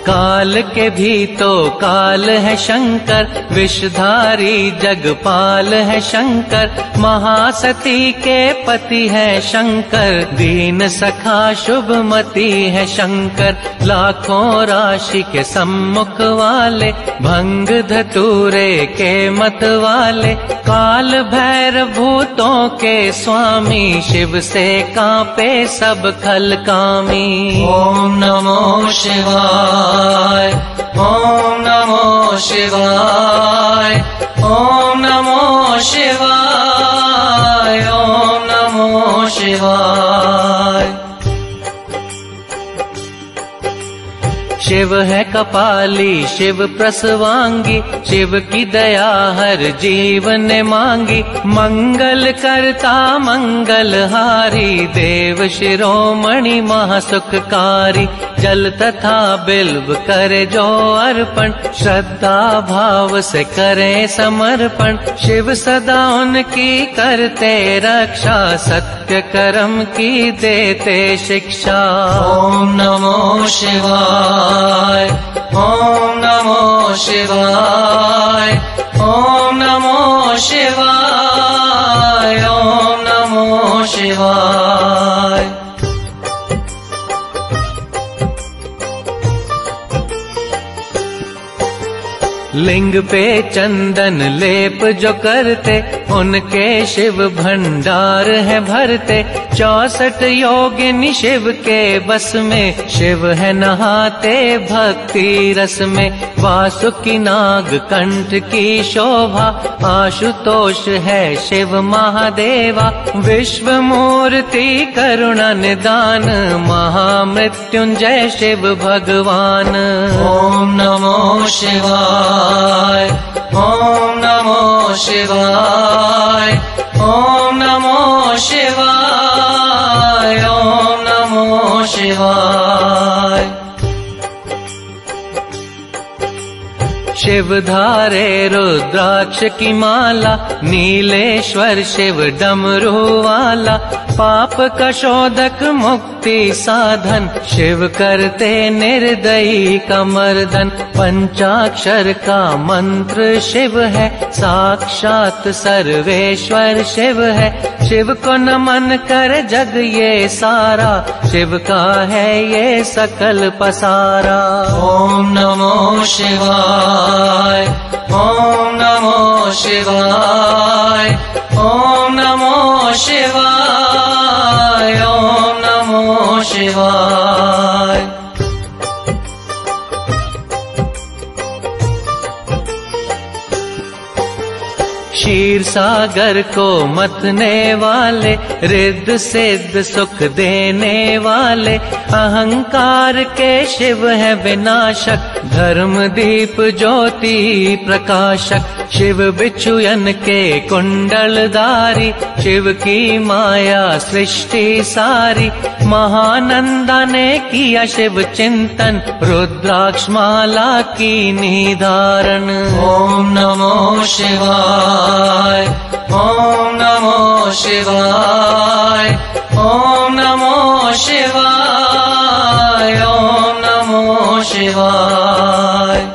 काल के भी तो काल है शंकर, विषधारी जगपाल है शंकर, महासती के पति है शंकर, दीन सखा शुभमति है शंकर, लाखों राशि के सम्मुख वाले, भंग धतूरे के मत वाले, काल भैरव भूतों के स्वामी, शिव से कांपे सब खलकामी। ओम नमो शिवाय, ओम नमो शिवाय, ओम नमो शिवाय, ओम नमो शिवाय। शिव है कपाली शिव प्रसवांगी, शिव की दया हर जीव ने मांगी, मंगल करता मंगलहारी, देव शिरोमणि महासुखकारी, जल तथा बिल्व करे जो अर्पण, श्रद्धा भाव से करे समर्पण, शिव सदा उनकी करते रक्षा, सत्य कर्म की देते शिक्षा। ओम नमो शिवाय, ओम नमो शिवाय, ओम नमो शिवाय, ओम नमो शिवाय। लिंग पे चंदन लेप जो करते, उनके शिव भंडार है भरते, 64 योगिनी शिव के बस में, शिव है नहाते भक्ति रस में, वासुकी नाग कंठ की शोभा, आशुतोष है शिव महादेवा, विश्व मूर्ति करुणा निदान, महामृत्युंजय शिव भगवान। ओम नमो शिवाय, ओम नमो शिवाय, ओम नमो शिवाय, ओम नमो शिवाय। शिव धारे रुद्राक्ष की माला, नीलेश्वर शिव डमरू वाला, पाप का शोधक मुक्ति साधन, शिव करते निर्दयी का मर्दन, पंचाक्षर का मंत्र शिव है, साक्षात सर्वेश्वर शिव है, शिव को नमन कर जग ये सारा, शिव का है ये सकल पसारा। ओम नमो शिवाय, ओम नमो शिवाय, ओम नमो शिवाय, ओम नमो शिवाय। क्षीर सागर को मथने वाले, रिद्ध सिद्ध सुख देने वाले, अहंकार के शिव है विनाशक, धर्म दीप ज्योति प्रकाशक, शिव बिच्छुयन के कुंडलधारी, शिव की माया सृष्टि सारी, महानंदा ने किया शिव चिंतन, रुद्राक्ष माला की निधारण। ओम नमो शिवाय, ओम नमो शिवाय, ओम नमो शिवाय, ओम नमो शिवाय।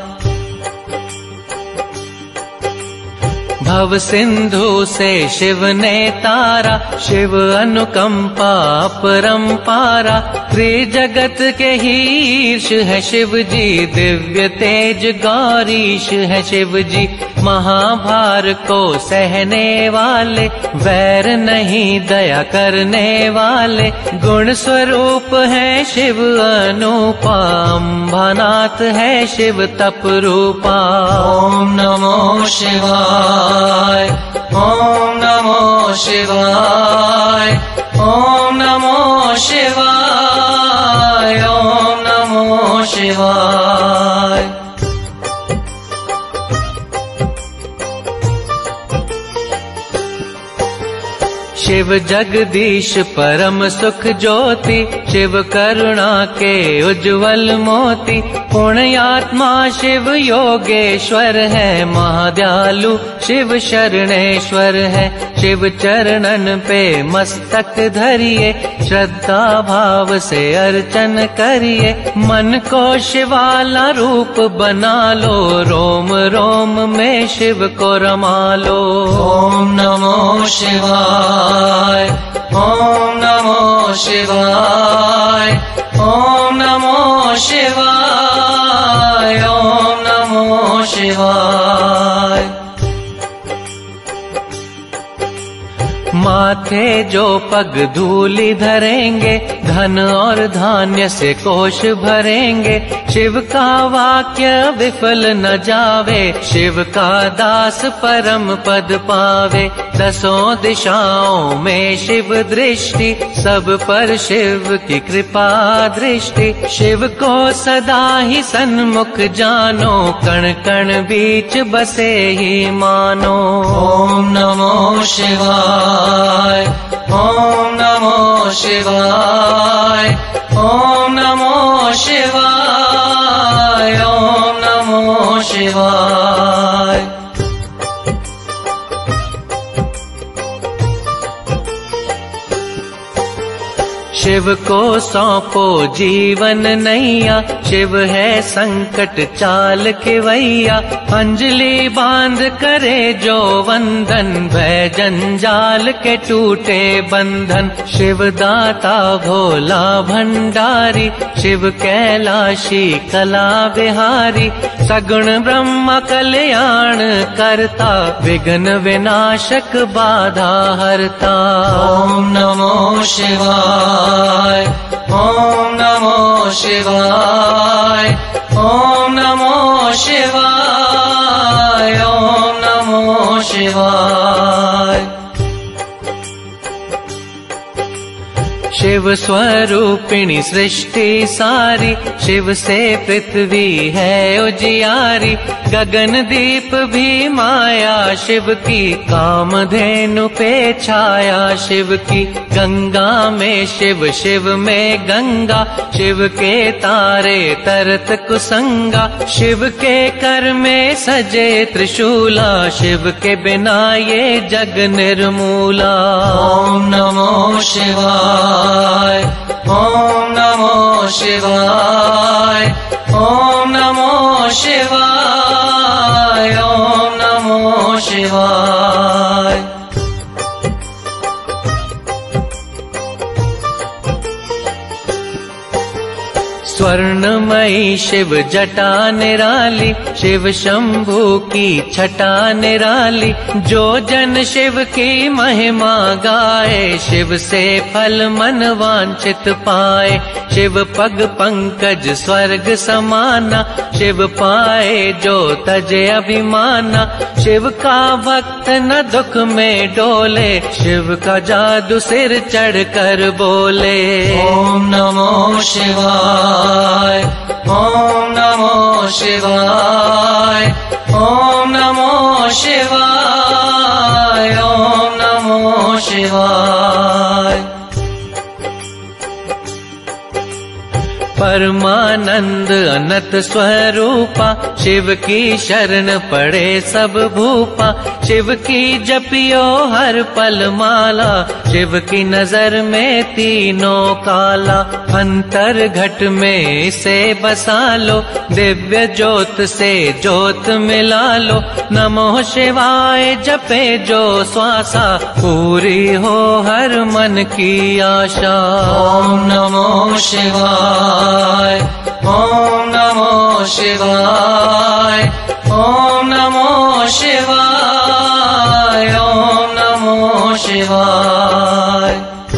भव सिंधु से शिव ने तारा, शिव अनुकंपा परंपारा, त्रिजगत के हीर्ष है शिव जी, दिव्य तेज गौरीश है शिव जी, महाभार को सहने वाले, वैर नहीं दया करने वाले, गुण स्वरूप है शिव अनूपा, अम्बानाथ है शिव तप रूपा। ओम नमो शिवाय, ओम नमो शिवाय, ओम नमो शिवाय, ओम नमो शिवाय। शिव जगदीश परम सुख ज्योति, शिव करुणा के उज्ज्वल मोती। पुण्यात्मा शिव योगेश्वर है, महादयालु शिव शरणेश्वर है। शिव चरणन पे मस्तक धरिए, श्रद्धा भाव से अर्चन करिए। मन को शिवाला रूप बना लो, रोम रोम में शिव को रमा लो। ओम नमो शिवाय, ओम नमो शिवाय, ओम नमो शिवाय, ओम नमो शिवाय। माथे जो पग धूलि धरेंगे, धन और धान्य से कोष भरेंगे। शिव का वाक्य विफल न जावे, शिव का दास परम पद पावे। दसों दिशाओं में शिव दृष्टि, सब पर शिव की कृपा दृष्टि। शिव को सदा ही सन्मुख जानो, कण कण बीच बसे ही मानो। ओम नमो शिवाय, ओम नमो शिवाय, ओम नमो शिवाय, ओम नमो शिवाय। शिव को सौंपो जीवन नैया, शिव है संकट चाल केवैया। अंजलि बांध करे जो वंदन, भय जंजाल के टूटे बंधन। शिव दाता भोला भंडारी, शिव कैलाशी कला बिहारी। सगुण ब्रह्म कल्याण करता, विघ्न विनाशक बाधा हरता। ओम नमो शिवाय, ओम नमो शिवाय, ओम नमो शिवाय, ओम नमो शिवाय। शिव स्वरूपिणी सृष्टि सारी, शिव से पृथ्वी है उजियारी। गगन दीप भी माया शिव की, कामधेनु पे छाया शिव की। गंगा में शिव, शिव में गंगा, शिव के तारे तरत कुसंगा। शिव के कर में सजे त्रिशूला, शिव के बिना ये जग निर्मूला। ओम नमो शिवाय, ओम नमो शिवाय, ओम नमो शिवाय, ओम नमो शिवाय। स्वर्णमयी शिव जटा निराली, शिव शंभु की छटा निराली। जो जन शिव की महिमा गाए, शिव से फल मन वांछित पाए। शिव पग पंकज स्वर्ग समाना, शिव पाए जो तजे अभिमाना। शिव का भक्त न दुख में डोले, शिव का जादू सिर चढ़ कर बोले। ओम नमो शिवाय, ओम नमो शिवाय, ओम नमो शिवाय, ओम नमो शिवाय। परमानंद अनंत स्वरूपा, शिव की शरण पड़े सब भूपा। शिव की जपियो हर पल माला, शिव की नजर में तीनों काला। अंतर घट में इसे बसा लो, दिव्य ज्योत से ज्योत मिला लो। नमो शिवाय जपे जो श्वासा, पूरी हो हर मन की आशा। ओम नमो शिवाय, ओम नमो शिवाय, ओम नमो शिवाय, ओम नमो शिवाय।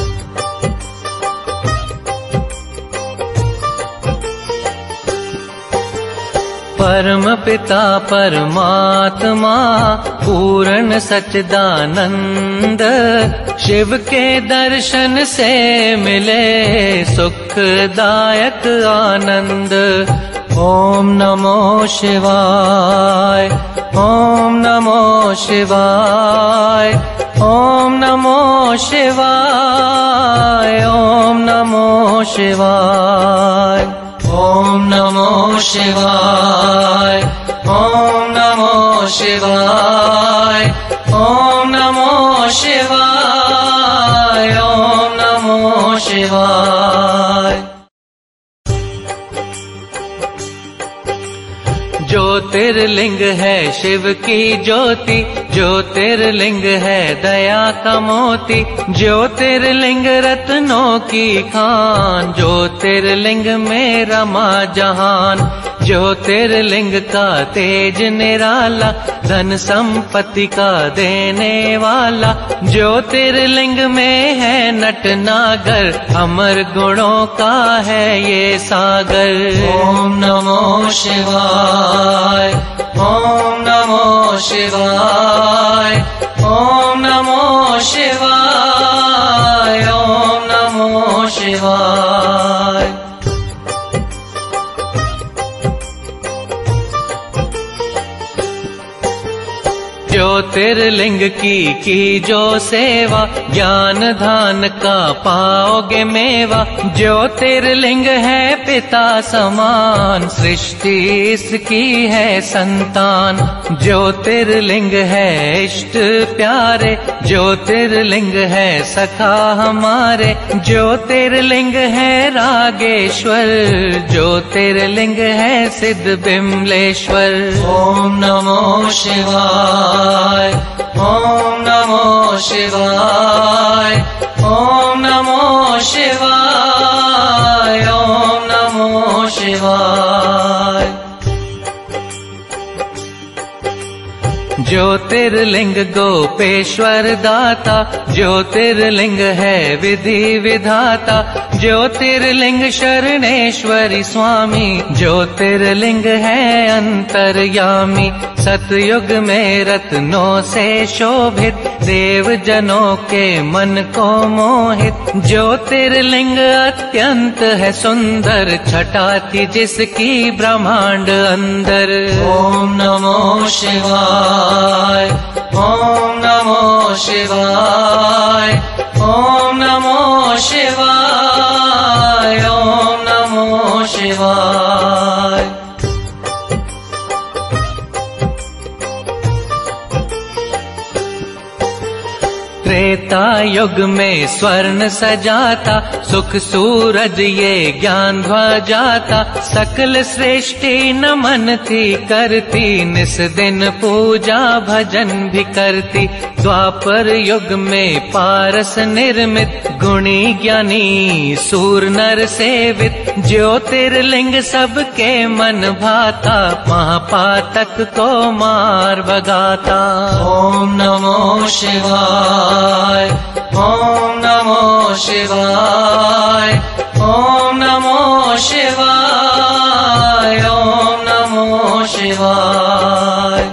परम पिता परमात्मा, पूर्ण सच्चिदानंद। शिव के दर्शन से मिले सुखदायक आनंद। ओम नमो शिवाय, ओम नमो शिवाय, ओम नमो शिवाय, ओम नमो शिवाय, ओम नमो शिवाय, ओम नमो शिवाय, ओम नमो शिवाय, ओम नमो शिवाय। ज्योतिर्लिंग है शिव की ज्योति, ज्योतिर्लिंग है दया का मोती, ज्योतिर्लिंग रत्नों की खान, ज्योतिर्लिंग में रमा जहान, ज्योतिर्लिंग का तेज निराला, धन संपत्ति का देने वाला, ज्योतिर्लिंग में है नट नागर, अमर गुणों का है ये सागर। ओम नमो शिवाय, ओम नमो शिवाय, ओम नमो शिवाय, ओम नमो शिवाय। ज्योतिर्लिंग की जो सेवा, ज्ञान धान का पाओगे मेवा, ज्योतिर्लिंग है पिता समान, सृष्टि इसकी है संतान, ज्योतिर्लिंग है इष्ट प्यारे, ज्योतिर्लिंग है सखा हमारे, ज्योतिर्लिंग है रागेश्वर, ज्योतिर्लिंग है सिद्ध बिमलेश्वर। ओम नमो शिवाय, ओम नमो शिवाय, ओम नमो शिवाय, ओम नमो शिवाय। ज्योतिर्लिंग गोपेश्वर दाता, ज्योतिर्लिंग है विधि विधाता, ज्योतिर्लिंग शरणेश्वरी स्वामी, ज्योतिर्लिंग है अंतर्यामी, सतयुग में रत्नों से शोभित, देव जनों के मन को मोहित, ज्योतिर्लिंग अत्यंत है सुंदर, छटा थी जिसकी ब्रह्मांड अंदर। ओम नमो शिवाय, ओम नमो शिवाय, ओम नमो शिवाय, ओम नमो शिवाय। त्रेता युग में स्वर्ण सजाता, सुख सूरज ये ज्ञान ध्वजाता, सकल सृष्टि नमन थी करती, निस दिन पूजा भजन भी करती, द्वापर युग में पारस निर्मित, गुणी ज्ञानी सूर नर सेवित, ज्योतिर्लिंग सबके मन भाता, महापातक को मार भगाता। ओम नमो शिवाय, ओम नमो शिवाय, ओम नमो शिवाय, ओम नमो शिवाय।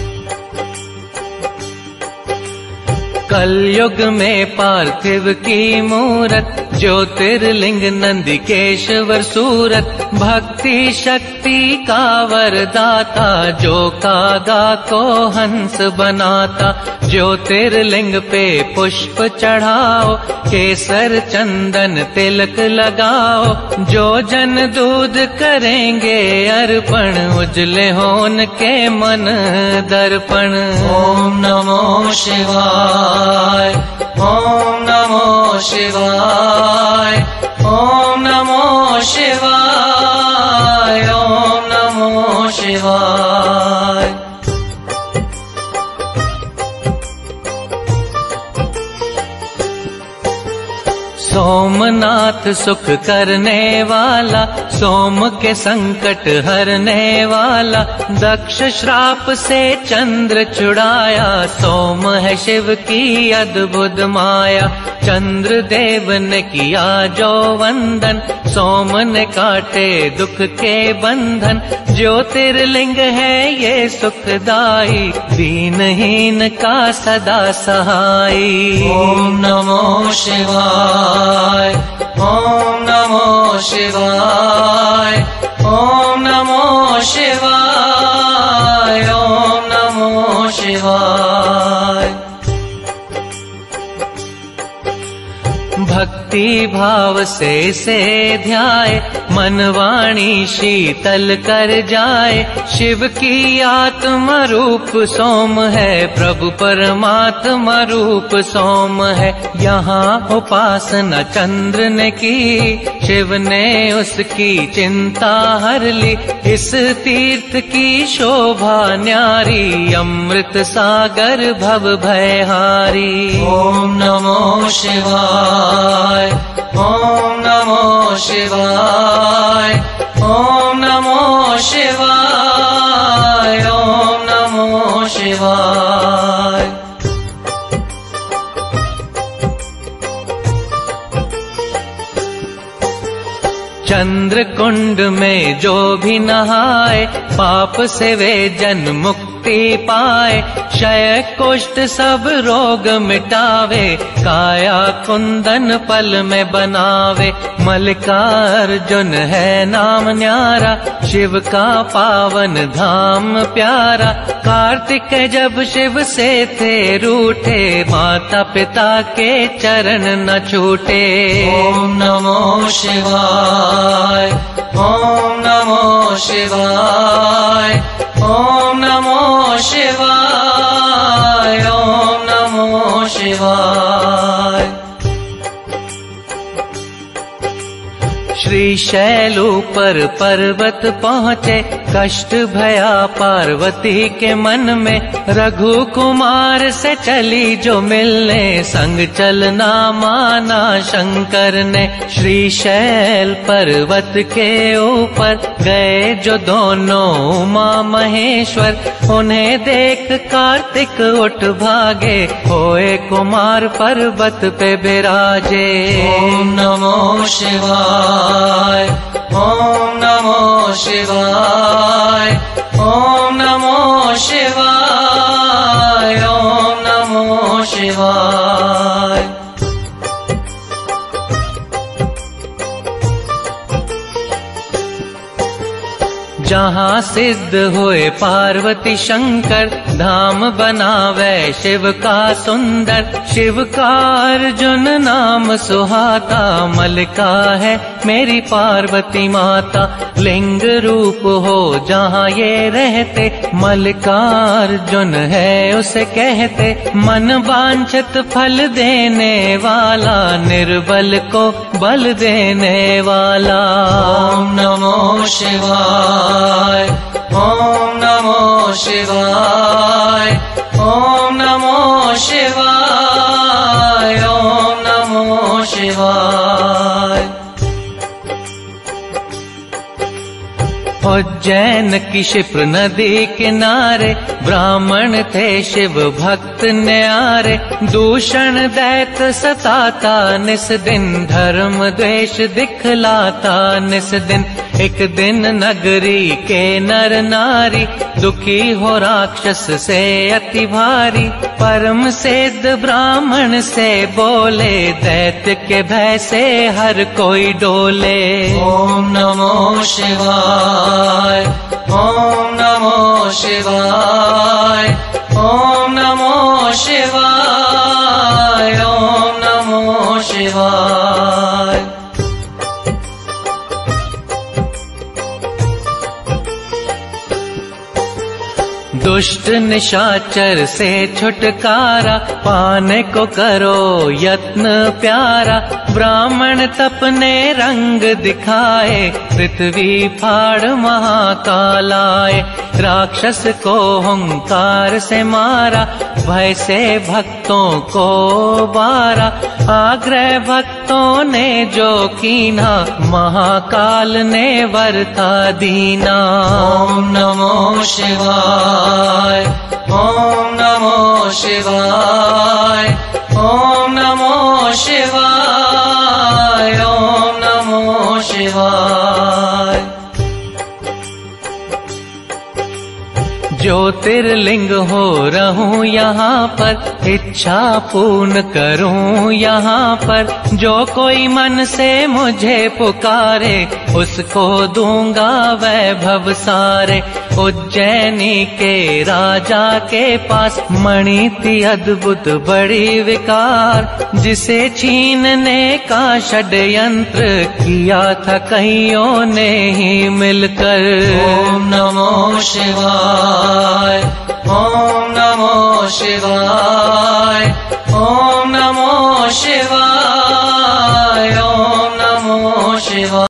कलयुग में पार्थिव की मूरत, ज्योतिर्लिंग नंदिकेश्वर सूरत, भक्ति शक्ति का वरदाता, जो कागा को हंस बनाता, ज्योतिर्लिंग पे पुष्प चढ़ाओ, केसर चंदन तिलक लगाओ, जो जन दूध करेंगे अर्पण, उजले होन के मन दर्पण। ओम नमो शिवाय, ओम नमो शिवाय, ओम नमो शिवाय, ओम नमो शिवाय। सोमनाथ सुख करने वाला, सोम के संकट हरने वाला, दक्ष श्राप से चंद्र छुड़ाया, सोम है शिव की अद्भुत माया, चंद्र देव ने किया जो वंदन, सोम ने काटे दुख के बंधन, ज्योतिर्लिंग है ये सुखदाई, दीनहीन का सदा सहाई। ओम नमो शिवाय, ओम नमो शिवाय, ओम नमो शिवाय, ओम नमो शिवाय। भक्ति भाव से ध्याए, मन वाणी शीतल कर जाए। शिव की आत्मा रूप सोम है, प्रभु परमात्मा रूप सोम है। यहाँ उपासना चंद्र ने की, शिव ने उसकी चिंता हर ली। इस तीर्थ की शोभा न्यारी, अमृत सागर भव भयहारी। ओम नमो शिवाय, ओम नमो शिवाय, ओम नमो शिवाय, ओम नमो शिवाय। चंद्र कुंड में जो भी नहाए, पाप से वे जन मुक्ति पाए। क्षय कुष्ठ सब रोग मिटावे, काया कुंदन पल में बनावे। मल्लिकार्जुन है नाम न्यारा, शिव का पावन धाम प्यारा। कार्तिक जब शिव से थे रूठे, माता पिता के चरण न छूटे। ओम नमो शिवाय, ओम नमो शिवाय, ओम नमो शिवाय, ओम नमो शिवाय। श्रीशैल ऊपर पर्वत पहुँचे, कष्ट भया पार्वती के मन में। रघु कुमार से चली जो मिलने, संग चलना माना शंकर ने। श्रीशैल पर्वत के ऊपर गए जो दोनों उमा महेश्वर, उन्हें देख कार्तिक उठ भागे, होए कुमार पर्वत पे विराजे। ओम नमो शिवाय, ओम नमो शिवाय, ओम नमो शिवाय, ओम नमो शिवाय। जहाँ सिद्ध हुए पार्वती शंकर, धाम बनावे शिव का सुंदर। शिव का अर्जुन नाम सुहाता, मल्लिका है मेरी पार्वती माता। लिंग रूप हो जहाँ ये रहते, मल्लिकार्जुन है उसे कहते। मन वांछित फल देने वाला, निर्बल को बल देने वाला। ओम नमो शिवाय, ओम नमो शिवाय, ओम नमो शिवाय, ओम नमो शिवाय। उज्जैन की क्षिप्र नदी किनारे, ब्राह्मण थे शिव भक्त न्यारे। दूषण दैत सताता निस दिन, धर्म द्वेष दिखलाता निस दिन। एक दिन नगरी के नर नारी, दुखी हो राक्षस से अति भारी। परम सिद्ध ब्राह्मण से बोले, दैत्य के भय से हर कोई डोले। ओम नमो शिवाय, ओम नमो शिवाय, ओम नमो शिवाय, ओम नमो शिवाय। दुष्ट निशाचर से छुटकारा, पाने को करो यत्न प्यारा। ब्राह्मण तपने रंग दिखाए, पृथ्वी फाड़ महाकाल आए। राक्षस को हुंकार से मारा, भय से भक्तों को बारा। आग्रह भक्तों ने जो कीना, महाकाल ने वर था दीना। ओम नमो शिवाय, ओम नमो शिवाय, ओम नमो शिवाय, ओम नमो शिवाय। ज्योतिर्लिंग हो रहूं यहाँ पर, इच्छा पूर्ण करूं यहाँ पर। जो कोई मन से मुझे पुकारे, उसको दूंगा वैभव सारे। उज्जैनी के राजा के पास मणि थी अद्भुत बड़ी विकार, जिसे छीनने का षड्यंत्र किया था कईयों ने ही मिलकर। ओम नमो शिवाय, ओम नमो शिवाय, ओम नमो शिवाय, ओम नमो शिवाय।